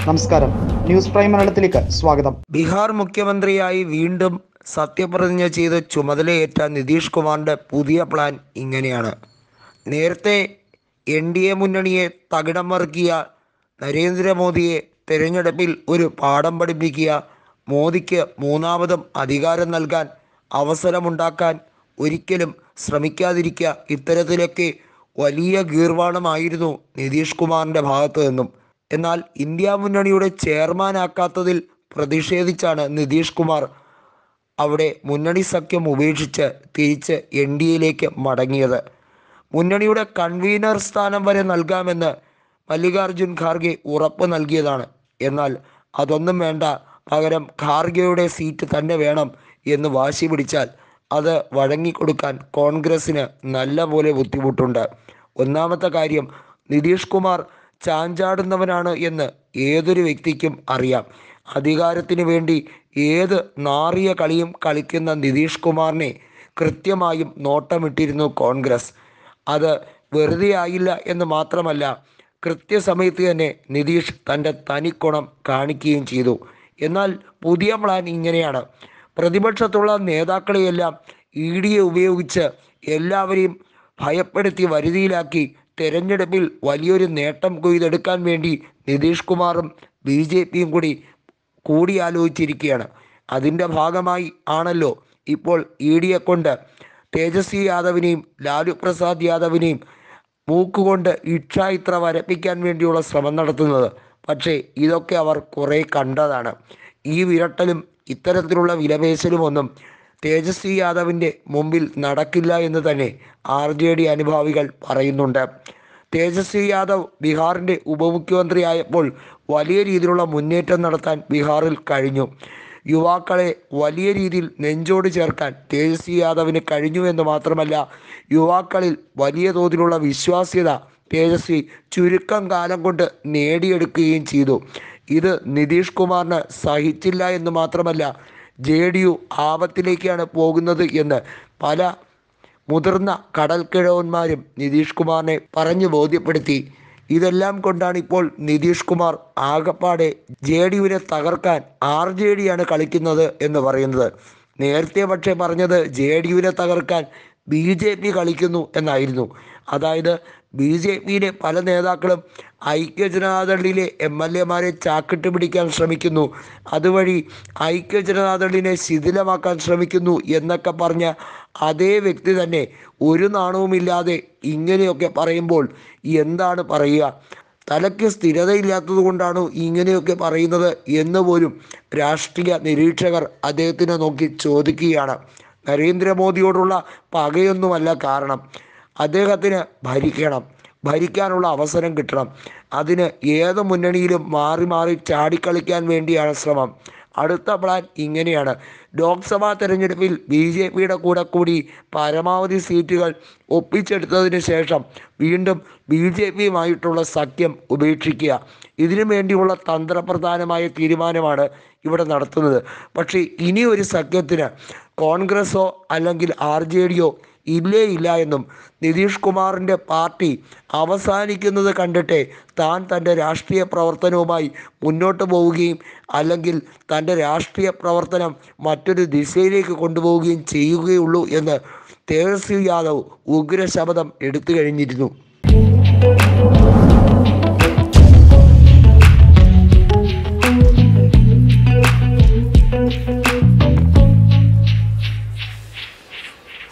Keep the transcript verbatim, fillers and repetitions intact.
നമസ്കാരം, news prime മലയാളത്തിലേക്ക് സ്വാഗതം. ബീഹാർ മുഖ്യമന്ത്രിയായി വീണ്ടും സത്യപ്രതിജ്ഞ ചെയ്ത് ചുമതലയേറ്റ നിതീഷ് കുമാറിൻ്റെ പുതിയ പ്ലാൻ ഇങ്ങനെയാണ്. നേരത്തെ എൻ ഡി എ മുന്നണിയെ തകിടം മറിക്കിയ നരേന്ദ്രമോദിയെ തിരഞ്ഞെടുപ്പിൽ ഒരു പാഠം പഠിപ്പിക്കുക, മോദിക്ക് മൂന്നാമതും അധികാരം നൽകാൻ അവസരമുണ്ടാക്കാൻ ഒരിക്കലും ശ്രമിക്കാതിരിക്കുക, ഇത്തരത്തിലൊക്കെ വലിയ ഗീർവാണമായിരുന്നു നിതീഷ് കുമാറിൻ്റെ ഭാഗത്തു നിന്നും. എന്നാൽ ഇന്ത്യ മുന്നണിയുടെ ചെയർമാനാക്കാത്തതിൽ പ്രതിഷേധിച്ചാണ് നിതീഷ് കുമാർ അവിടെ മുന്നണി സഖ്യം ഉപേക്ഷിച്ച് തിരിച്ച് എൻ ഡി എയിലേക്ക് മടങ്ങിയത്. മുന്നണിയുടെ കൺവീനർ സ്ഥാനം വരെ നൽകാമെന്ന് മല്ലികാർജുൻ ഖാർഗെ ഉറപ്പ് നൽകിയതാണ്. എന്നാൽ അതൊന്നും വേണ്ട, പകരം ഖാർഗെയുടെ സീറ്റ് തന്നെ വേണം എന്ന് വാശി പിടിച്ചാൽ അത് വഴങ്ങിക്കൊടുക്കാൻ കോൺഗ്രസ്സിന് നല്ല പോലെ ബുദ്ധിമുട്ടുണ്ട്. ഒന്നാമത്തെ കാര്യം, നിതീഷ് കുമാർ ചാഞ്ചാടുന്നവനാണ് എന്ന് ഏതൊരു വ്യക്തിക്കും അറിയാം. അധികാരത്തിന് വേണ്ടി ഏത് നാറിയ കളിയും കളിക്കുന്ന നിതീഷ് കുമാറിനെ കൃത്യമായും നോട്ടമിട്ടിരുന്നു കോൺഗ്രസ്. അത് വെറുതെ ആയില്ല എന്ന് മാത്രമല്ല, കൃത്യസമയത്ത് തന്നെ നിതീഷ് തൻ്റെ തനിക്കുണം കാണിക്കുകയും ചെയ്തു. എന്നാൽ പുതിയ പ്ലാൻ ഇങ്ങനെയാണ്. പ്രതിപക്ഷത്തുള്ള നേതാക്കളെയെല്ലാം ഇ ഡിയെ ഉപയോഗിച്ച് എല്ലാവരെയും ഭയപ്പെടുത്തി വരുതിയിലാക്കി തെരഞ്ഞെടുപ്പിൽ വലിയൊരു നേട്ടം കൊയ്തെടുക്കാൻ വേണ്ടി നിതീഷ് കുമാറും ബി ജെ പിയും കൂടി കൂടിയാലോചിച്ചിരിക്കുകയാണ്. അതിൻ്റെ ഭാഗമായി ആണല്ലോ ഇപ്പോൾ ഇ ഡിയെ കൊണ്ട് തേജസ്വി യാദവിനെയും ലാലു പ്രസാദ് യാദവിനെയും മൂക്കുകൊണ്ട് ഇച്ഛായിത്ര വരപ്പിക്കാൻ വേണ്ടിയുള്ള ശ്രമം നടത്തുന്നത്. പക്ഷേ ഇതൊക്കെ അവർ കുറേ കണ്ടതാണ്. ഈ വിരട്ടലും ഇത്തരത്തിലുള്ള വിലപേശലുമൊന്നും തേജസ്വി യാദവിൻ്റെ മുമ്പിൽ നടക്കില്ല എന്ന് തന്നെ ആർ ജെ ഡി അനുഭാവികൾ പറയുന്നുണ്ട്. തേജസ്വി യാദവ് ബീഹാറിൻ്റെ ഉപമുഖ്യമന്ത്രിയായപ്പോൾ വലിയ രീതിയിലുള്ള മുന്നേറ്റം നടത്താൻ ബീഹാറിൽ കഴിഞ്ഞു. യുവാക്കളെ വലിയ രീതിയിൽ നെഞ്ചോട് ചേർക്കാൻ തേജസ്വി യാദവിന് കഴിഞ്ഞു എന്ന് മാത്രമല്ല, യുവാക്കളിൽ വലിയ തോതിലുള്ള വിശ്വാസ്യത തേജസ്വി ചുരുക്കം കാലം കൊണ്ട് നേടിയെടുക്കുകയും ചെയ്തു. ഇത് നിതീഷ് കുമാറിന് സഹിച്ചില്ല എന്ന് മാത്രമല്ല, ജെ ഡി യു ആപത്തിലേക്കാണ് പോകുന്നത് എന്ന് പല മുതിർന്ന കടൽക്കിഴവന്മാരും നിതീഷ് കുമാറിനെ പറഞ്ഞു ബോധ്യപ്പെടുത്തി. ഇതെല്ലാം കൊണ്ടാണ് ഇപ്പോൾ നിതീഷ് കുമാർ ആകപ്പാടെ ജെ ഡി യുവിനെ തകർക്കാൻ ആർ ജെ ഡിയാണ് കളിക്കുന്നത് എന്ന് പറയുന്നത്. നേരത്തെ പക്ഷേ പറഞ്ഞത് ജെ ഡി യുവിനെ തകർക്കാൻ ബി ജെ പി കളിക്കുന്നു എന്നായിരുന്നു. അതായത് ബി ജെ പിയിലെ പല നേതാക്കളും ഐക്യജനതാദളിലെ എം എൽ എമാരെ ചാക്കിട്ട് പിടിക്കാൻ ശ്രമിക്കുന്നു, അതുവഴി ഐക്യജനതാദളിനെ ശിഥിലമാക്കാൻ ശ്രമിക്കുന്നു എന്നൊക്കെ പറഞ്ഞ അതേ വ്യക്തി തന്നെ ഒരു നാണവുമില്ലാതെ ഇങ്ങനെയൊക്കെ പറയുമ്പോൾ എന്താണ് പറയുക? തലയ്ക്ക് സ്ഥിരതയില്ലാത്തത് കൊണ്ടാണ് ഇങ്ങനെയൊക്കെ പറയുന്നത് എന്ന് പോലും രാഷ്ട്രീയ നിരീക്ഷകർ അദ്ദേഹത്തിനെ നോക്കി ചോദിക്കുകയാണ്. നരേന്ദ്രമോദിയോടുള്ള പകയൊന്നുമല്ല കാരണം. അദ്ദേഹത്തിന് ഭരിക്കണം, ഭരിക്കാനുള്ള അവസരം കിട്ടണം. അതിന് ഏത് മുന്നണിയിലും മാറി മാറി ചാടിക്കളിക്കാൻ വേണ്ടിയാണ് ശ്രമം. അടുത്ത പ്ലാൻ ഇങ്ങനെയാണ്. ലോക്സഭാ തെരഞ്ഞെടുപ്പിൽ ബി ജെ പിയുടെ കൂടെ കൂടി പരമാവധി സീറ്റുകൾ ഒപ്പിച്ചെടുത്തതിന് ശേഷം വീണ്ടും ബി ജെ പിയുമായിട്ടുള്ള സഖ്യം ഉപേക്ഷിക്കുക. ഇതിനു വേണ്ടിയുള്ള തന്ത്രപ്രധാനമായ തീരുമാനമാണ് ഇവിടെ നടത്തുന്നത്. പക്ഷേ ഇനി ഒരു സഖ്യത്തിന് കോൺഗ്രസോ അല്ലെങ്കിൽ ആർ ജെ ഡിയോ ഇല്ലേ ഇല്ല എന്നും നിതീഷ് കുമാറിൻ്റെ പാർട്ടി അവസാനിക്കുന്നത് കണ്ടിട്ടേ താൻ തൻ്റെ രാഷ്ട്രീയ പ്രവർത്തനവുമായി മുന്നോട്ട് പോവുകയും അല്ലെങ്കിൽ തൻ്റെ രാഷ്ട്രീയ പ്രവർത്തനം മറ്റൊരു ദിശയിലേക്ക് കൊണ്ടുപോവുകയും ചെയ്യുകയുള്ളൂ എന്ന് തേജസ്വി യാദവ് ഉഗ്രശപഥം എടുത്തു കഴിഞ്ഞിരുന്നു.